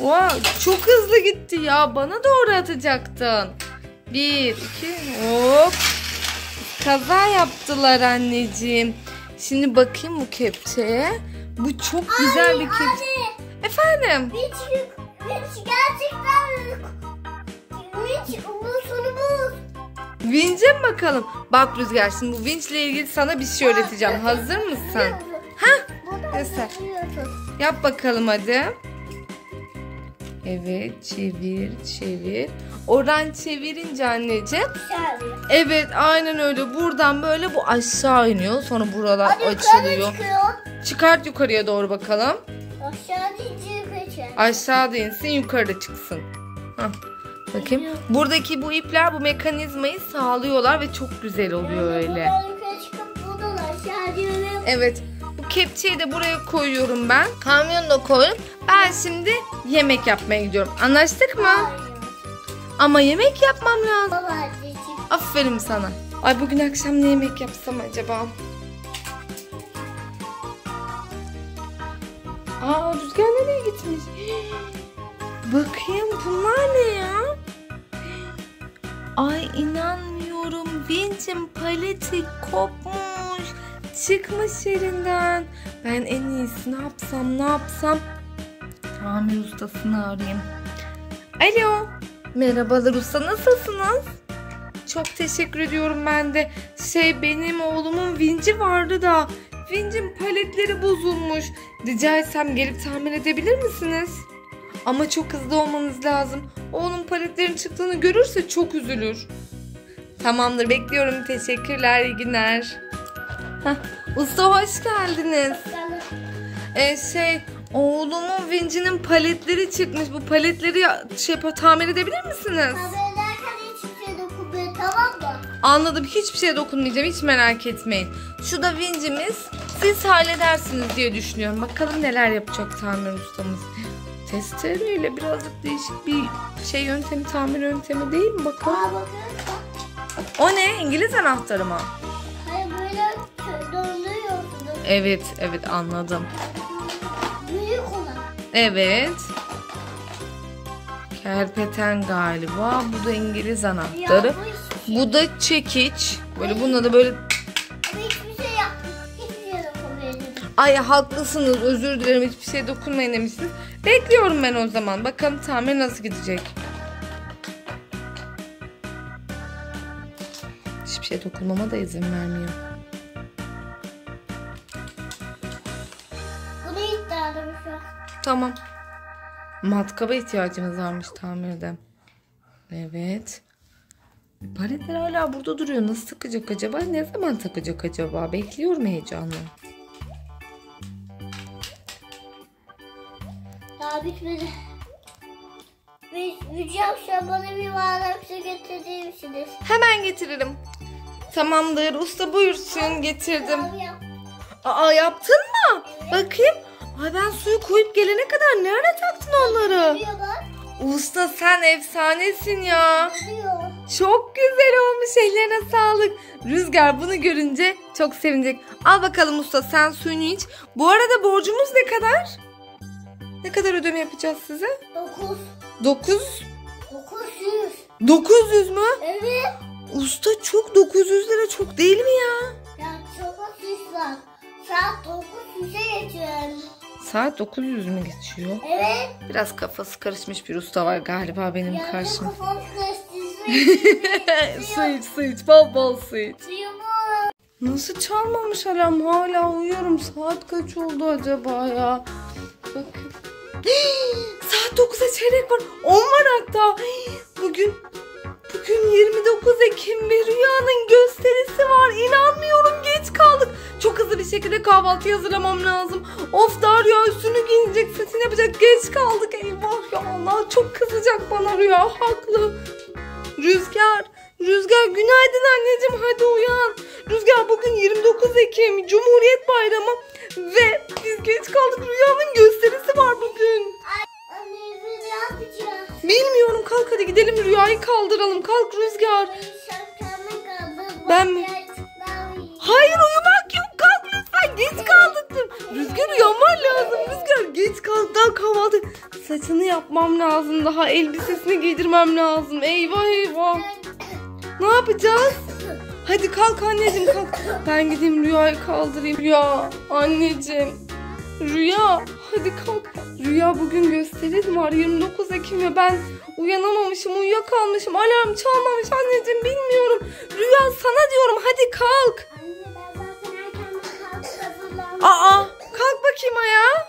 Wow, çok hızlı gitti ya. Bana doğru atacaktın. 1, 2, hop. Kaza yaptılar anneciğim. Şimdi bakayım bu kepçeye. Bu çok güzel bir kepçe. Anne. Efendim? Vinç gerçekten vinç sonu bu. Vinç'e mi bakalım? Bak Rüzgar, şimdi bu vinçle ilgili sana bir şey öğreteceğim. Hazır mısın? Göster. Yap bakalım hadi. Evet, çevir. Oradan çevirince anneciğim. Evet, aynen öyle. Buradan böyle bu aşağı iniyor. Sonra buralar açılıyor. Çıkart yukarıya doğru bakalım. Aşağıda insin, yukarıda çıksın. Hah. Bakayım. Buradaki bu ipler bu mekanizmayı sağlıyorlar ve çok güzel oluyor öyle. Evet. Bu kepçeyi de buraya koyuyorum ben. Kamyonu da koyup ben şimdi yemek yapmaya gidiyorum. Anlaştık mı? Ama yemek yapmam lazım. Aferin sana. Ay bugün akşam ne yemek yapsam acaba? Aa, Rüzgar nereye gitmiş? Bakayım bunlar ne ya? Ay inanmıyorum. Vinç'in paleti kopmuş. Çıkmış yerinden. Ben en iyisi ne yapsam? Tamir ustasını arayayım. Alo. Merhabalar usta, nasılsınız? Çok teşekkür ediyorum ben de. Benim oğlumun vinci vardı da. Vincin paletleri bozulmuş. Rica etsem gelip tamir edebilir misiniz? Ama çok hızlı olmanız lazım. Oğlum paletlerin çıktığını görürse çok üzülür. Tamamdır, bekliyorum. Teşekkürler, iyi günler. Heh, usta hoş geldiniz. Oğlumun vincinin paletleri çıkmış. Bu paletleri tamir edebilir misiniz? Hiçbir şey dokunmuyor, tamam mı? Anladım, hiçbir şeye dokunmayacağım, hiç merak etmeyin. Şu da vincimiz, siz halledersiniz diye düşünüyorum. Bakalım neler yapacak tamir ustamız. Testereyle birazcık değişik bir yöntemi, tamir yöntemi değil mi? Bakalım. O ne? İngiliz anahtarı mı? Hayır, böyle döndürüyorsunuz. Evet anladım. Büyük olan. Evet. Kerpeten galiba. Bu da İngiliz anahtarı. Bu da çekiç. Böyle bununla da böyle. Hiçbir şey yapmıyor. Hiçbir şey dokunmuyor. Ay haklısınız, özür dilerim, hiçbir şeye dokunmayın demişsiniz. Bekliyorum ben o zaman. Bakalım tamir nasıl gidecek. Hiçbir şeye dokunmama da izin vermiyor. Bunu istedim şu an. Tamam. Matkaba ihtiyacımız varmış tamirde. Evet. Paletler hala burada duruyor. Nasıl takacak acaba? Ne zaman takacak acaba? Bekliyorum heyecanla. Daha bitmedi. Mücem bana bir bardak su getirir misiniz? Hemen getiririm. Tamamdır. Usta buyursun. Getirdim. Yap. Aa, yaptın mı? Bakayım. Ay ben suyu koyup gelene kadar nerede taktın onları? Bak. Usta sen efsanesin ya. Oluyor. Çok güzel olmuş. Ellerine sağlık. Rüzgar bunu görünce çok sevinecek. Al bakalım usta, sen suyunu iç. Bu arada borcumuz ne kadar? Ne kadar ödeme yapacağız size? 900. 900 mü? Evet. Usta çok, 900 lira çok değil mi ya? Ya çok hızlı. Saat 900'e geçiyor. Saat 900 mü geçiyor? Evet. Biraz kafası karışmış bir usta var galiba benim karşımda. Kafam karıştı. Su iç, bol bol su iç. Suyumu. Nasıl çalmamış alarm? Hala uyuyorum. Saat kaç oldu acaba ya? Bakın. Saat 9'a çeyrek var. 10 var hatta. Bugün 29 Ekim ve Rüya'nın gösterisi var. İnanmıyorum, geç kaldık. Çok hızlı bir şekilde kahvaltı hazırlamam lazım. Of, daha Rüya üstünü giyinecek, sesini yapacak. Geç kaldık, eyvah ya Allah. Çok kızacak bana Rüya, haklı. Rüzgar günaydın anneciğim, hadi uyan. Rüzgar bugün 29 Ekim Cumhuriyet Bayramı ve biz geç kaldık. Rüya'nın gösterisi var bugün. Anne ne yapacağız? Bilmiyorum, kalk hadi gidelim Rüya'yı kaldıralım. Kalk Rüzgar. Ben mi? Hayır, uyumak yok, kalk lütfen, geç kaldık. Rüzgar uyanman lazım. Rüzgar geç kalk, daha kahvaltı. Saçını yapmam lazım. Daha elbisesini giydirmem lazım. Eyvah eyvah. Ne yapacağız? Hadi kalk anneciğim kalk. Ben gideyim Rüya'yı kaldırayım. Rüya anneciğim. Rüya hadi kalk. Rüya bugün gösterim var 29 Ekim ve ben uyanamamışım, uyuyakalmışım. Alarm çalmamış anneciğim, bilmiyorum. Rüya sana diyorum, hadi kalk. Anne ben zaten erkenden kalktım. Aa, kalk bakayım ayağa.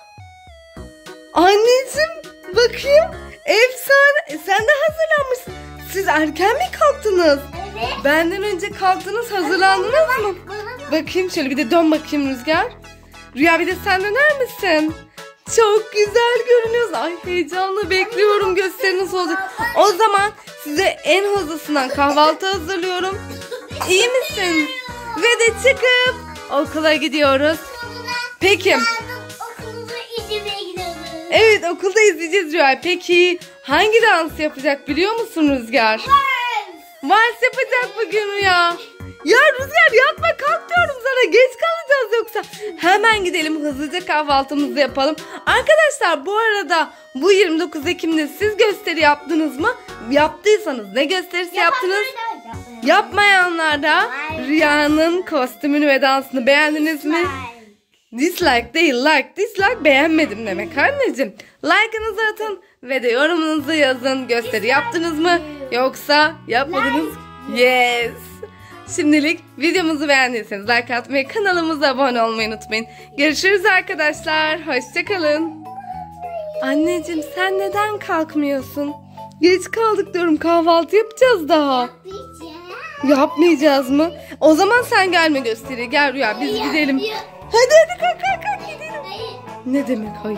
Anneciğim bakayım. Efsane. Sen de hazırlanmışsın. Siz erken mi kalktınız? Evet. Benden önce kalktınız, hazırlandınız mı? Bakayım şöyle, bir de dön bakayım Rüzgar. Rüya bir de sen döner misin? Çok güzel görünüyorsun. Ay heyecanla bekliyorum, gösteriniz olacak. O zaman size en hızlısından kahvaltı hazırlıyorum. İyi misin? Ve de çıkıp okula gidiyoruz. Peki. Okulumuza izlemeye gidiyoruz. Evet, okulda izleyeceğiz Rüya. Peki hangi dans yapacak biliyor musun Rüzgar? Vals yapacak bugün Rüya. Ya Rüzgar yapma, kalk diyorum sana, geç kalacağız yoksa. Hemen gidelim, hızlıca kahvaltımızı yapalım. Arkadaşlar bu arada bu 29 Ekim'de siz gösteri yaptınız mı? Yaptıysanız ne gösterisi yaptınız? Yapmayanlar da Rüya'nın kostümünü ve dansını beğendiniz mi? Dislike değil, like. Dislike beğenmedim demek anneciğim. Like'ınızı atın ve de yorumunuzu yazın. Gösteri yaptınız mı yoksa yapmadınız? Yes. Şimdilik videomuzu beğendiyseniz like atmayı, kanalımıza abone olmayı unutmayın. Görüşürüz arkadaşlar. Hoşçakalın. Anneciğim sen neden kalkmıyorsun? Geç kaldık diyorum, kahvaltı yapacağız daha. Yapmayacağız mı? O zaman sen gelme gösteriye. Gel Rüya, biz gidelim. Hadi kalk gidelim. Ne demek hayır?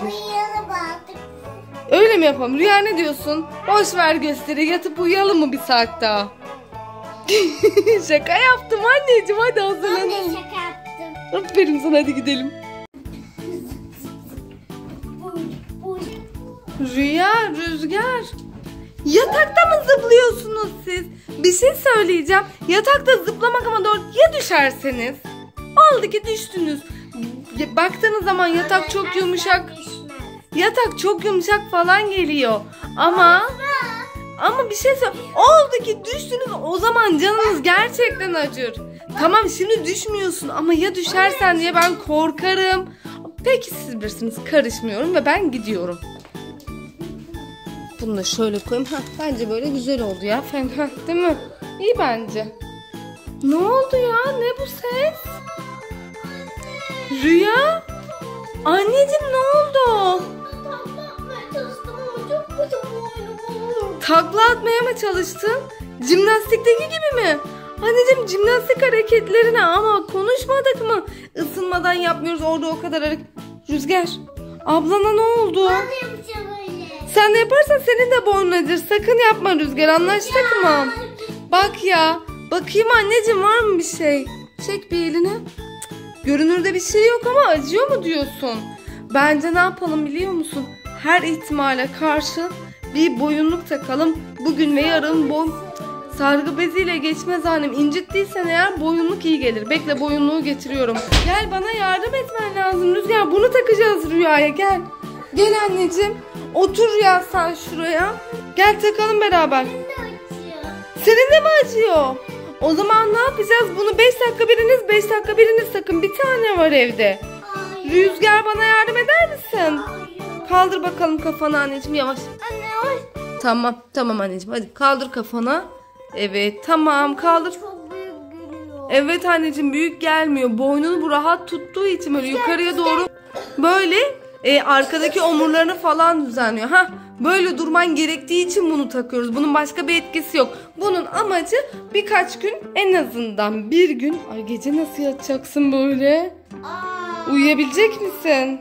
Öyle mi yapalım? Rüya ne diyorsun? Boş ver gösteri, yatıp uyuyalım mı bir saat daha? Şaka yaptım anneciğim, hadi hazırlanalım. Ben de şaka yaptım. Aferin sana, hadi gidelim. Rüya, Rüzgar. Yatakta mı zıplıyorsunuz siz? Bir şey söyleyeceğim. Yatakta zıplamak ama doğru. Ya düşerseniz? Oldu ki düştünüz. Baktığınız zaman yatak çok yumuşak. Yatak çok yumuşak falan geliyor. Ama bir şey söyle. Oldu ki düştünüz, o zaman canınız gerçekten acır. Tamam şimdi düşmüyorsun ama ya düşersen diye ben korkarım. Peki siz bilirsiniz, karışmıyorum ve ben gidiyorum. Bunu da şöyle koyayım. Bence böyle güzel oldu ya. Değil mi? İyi bence. Ne oldu ya? Ne bu ses? Rüya? Anneciğim ne oldu? Takla atmaya mı çalıştın? Jimnastikteki gibi mi? Anneciğim jimnastik hareketlerine ama konuşmadık mı? Isınmadan yapmıyoruz orada o kadar hareket. Rüzgar, ablana ne oldu? Sen de yaparsan senin de boynun acır. Sakın yapma Rüzgar, anlaştık mı? Bak ya. Bakayım anneciğim, var mı bir şey? Çek bir elini. Görünürde bir şey yok ama acıyor mu diyorsun? Bence ne yapalım biliyor musun? Her ihtimale karşı bir boyunluk takalım. Bugün ve yarın sargı beziyle geçmez annem. İncittiysen eğer boyunluk iyi gelir. Bekle, boyunluğu getiriyorum. Gel, bana yardım etmen lazım Rüzgar. Bunu takacağız Rüya'ya, gel. Gel anneciğim. Otur Rüya sen şuraya. Gel takalım beraber. Senin de mi acıyor? O zaman ne yapacağız? Bunu 5 dakika biriniz, 5 dakika biriniz takın. Bir tane var evde. Rüzgar, bana yardım eder misin? Kaldır bakalım kafanı anneciğim, yavaş. Anne yavaş. Tamam anneciğim, hadi kaldır kafanı. Evet tamam, kaldır. Çok büyük geliyor. Evet anneciğim, büyük gelmiyor. Boynunu bu rahat tuttuğu için böyle yukarıya doğru böyle arkadaki omurlarını falan düzenliyor. Böyle durman gerektiği için bunu takıyoruz. Bunun başka bir etkisi yok. Bunun amacı birkaç gün, en azından bir gün. Ay gece nasıl yatacaksın böyle? Uyuyabilecek misin?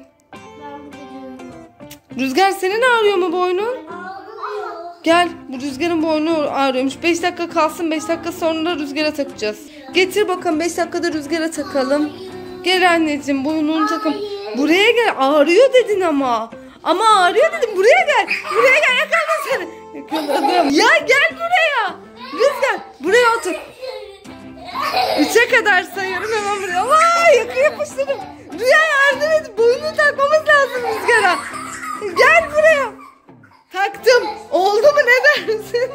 Rüzgar, senin ağrıyor mu boynun? Gel, bu Rüzgar'ın boynu ağrıyormuş. 5 dakika kalsın, 5 dakika sonra da Rüzgar'a takacağız. Getir bakalım, 5 dakikada Rüzgar'a takalım. Gel anneciğim, boynunu takın. Buraya gel, ağrıyor dedin ama. Ama ağrıyor dedim, buraya gel. Buraya gel, yakalma seni. Yakaladım. Ya gel buraya. Rüzgar, buraya otur. 3'e kadar sayıyorum, hemen buraya. Vay, yakı yapıştırdım. Rüya yardım et. Boynunu takmamız lazım Rüzgar'a. Gel buraya. Taktım. Oldu mu ne dersin?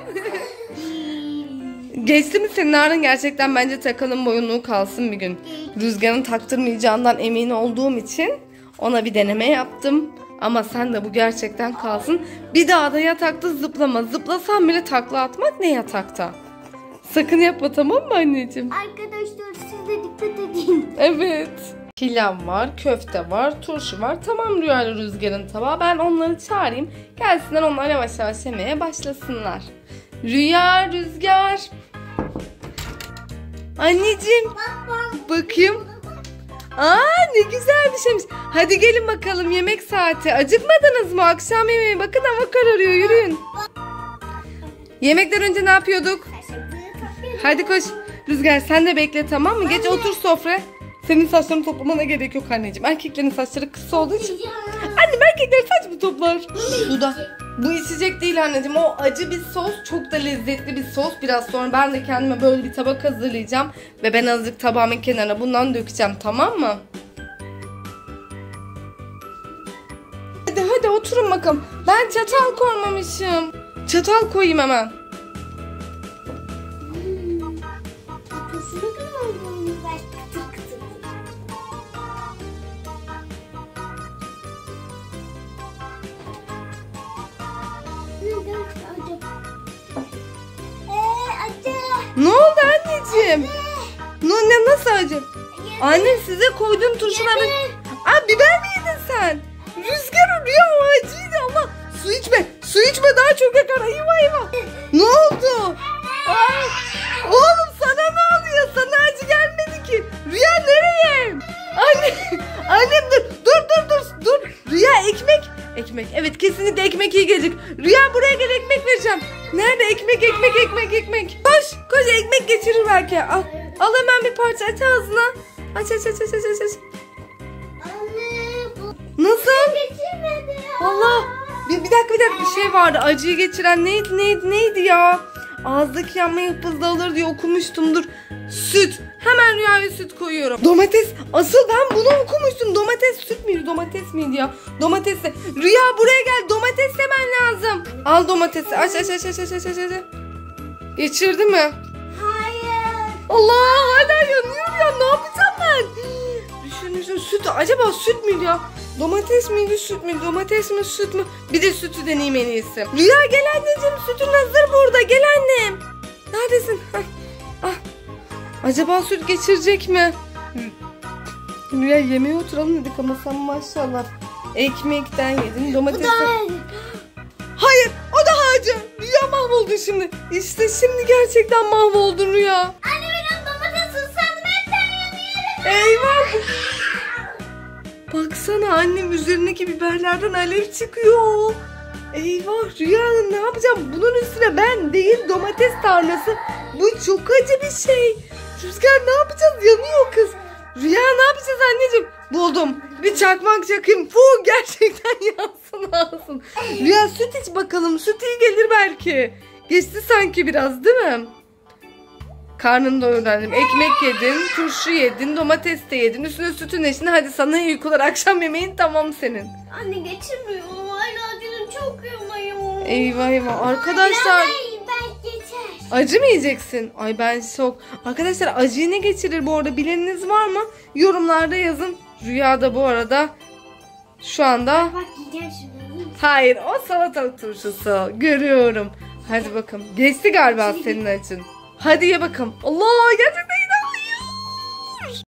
Geçti mi senin ağrın? Gerçekten bence takalım, boyunluğu kalsın bir gün. Rüzgar'ın taktırmayacağından emin olduğum için ona bir deneme yaptım. Ama sen de bu gerçekten kalsın. Bir daha da yatakta zıplama. Zıplasan bile takla atmak ne yatakta? Sakın yapma, tamam mı anneciğim? Arkadaşlar siz de dikkat edin. Evet. Pilav var, köfte var, turşu var. Tamam Rüya ile Rüzgar'ın tabağı. Ben onları çağırayım. Gelsinler, onlar yavaş yavaş yemeye başlasınlar. Rüya, Rüzgar. Anneciğim. Bakayım. Aa, ne güzel bir şeymiş. Hadi gelin bakalım, yemek saati. Acıkmadınız mı? Akşam yemeği. Bakın hava kararıyor, yürüyün. Yemekten önce ne yapıyorduk? Hadi koş. Rüzgar sen de bekle, tamam mı? Geç otur sofraya. Senin saçlarını toplamana gerek yok anneciğim. Erkeklerin saçları kısa olduğu için. Annem erkeklerin saç mı toplar? Bu içecek değil anneciğim. O acı bir sos. Çok da lezzetli bir sos. Biraz sonra ben de kendime böyle bir tabak hazırlayacağım. Ve ben azıcık tabağımın kenarına bundan dökeceğim, tamam mı? Hadi oturun bakalım. Ben çatal koymamışım. Çatal koyayım hemen. Ne oldu anneciğim? Nasıl acı? Anne size koyduğum turşuları... Aa, biber mi yedin sen? Rüzgar, Rüya o acıydı ama su içme. Su içme, daha çok yakar. Eyvah. Ne oldu? Aa, oğlum sana ne oluyor? Sana acı gelmedi ki. Rüya nereye? Annem dur. Rüya ekmek. Evet, kesinlikle ekmek iyi gelecek. Rüya buraya gel, ekmek vereceğim. Nerede ekmek? Koş ekmek geçirir belki. Al hemen bir parça, aç ağzına. Aç. Nasıl? Allah. Bir dakika, bir şey vardı. Acıyı geçiren neydi ya? Ağızdaki yanmayı hızlı alır diye okumuştum. Dur. Süt. Hemen Rüya'ya süt koyuyorum. Domates. Asıl ben bunu okumuştum. Domates miydi ya? Domatesi. Rüya buraya gel. Domates hemen lazım. Al domatesi. Aç. Geçirdi mi? Hayır. Allah, hala yanıyor ya. Ne yapacağım ben? Düşün. Süt. Acaba süt müydü ya? Domates miydi, süt mü? Domates mi, süt mü? Bir de sütü deneyeyim en iyisi. Rüya gel anneciğim. Sütün hazır burada. Gel annem. Neredesin? Acaba süt geçirecek mi? Rüya yemeğe oturalım dedik ama sen maşallah. Ekmekten yedin, domatesten... Hayır, o da acı. Rüya mahvoldu şimdi. İşte şimdi gerçekten mahvoldun Rüya. Anne benim domates ıslanmaktan yanıyorum. Eyvah. Baksana annem, üzerindeki biberlerden alev çıkıyor. Eyvah Rüya, ne yapacağım? Bunun üstüne ben değil, domates tarlası. Bu çok acı bir şey. Rüzgar ne yapacağız? Yanıyor kız. Rüya ne yapacağız anneciğim? Buldum. Bir çakmak çakayım. Gerçekten yansın ağzın. Rüya süt iç bakalım. Süt iyi gelir belki. Geçti sanki biraz, değil mi? Karnını doyurdu annem. Ekmek yedin, turşu yedin, domates de yedin. Üstüne sütün eşine. Hadi sana iyi uykular. Akşam yemeğin tamam senin. Anne geçirmiyor. Hala canım çok yanıyor. Eyvah. Arkadaşlar. Ben geçer. Acı mı yiyeceksin? Ay ben şok. Arkadaşlar acıyı ne geçirir bu arada? Bileniniz var mı? Yorumlarda yazın. Rüya da bu arada şu anda... Bak yiyeceğim şimdi. Hayır, o salatalık turşusu. Görüyorum. Hadi bakalım. Geçti galiba senin acın. Hadi ye bakalım. Allah, gerçekten